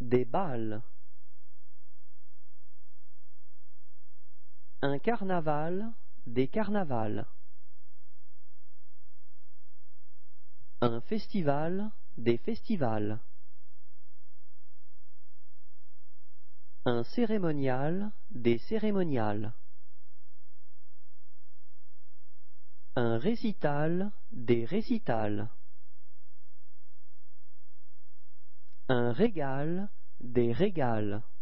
des bals. Un carnaval, des carnavals. Un festival, des festivals. Un cérémonial, des cérémoniales. Un récital, des récitals. Un régal, des régals.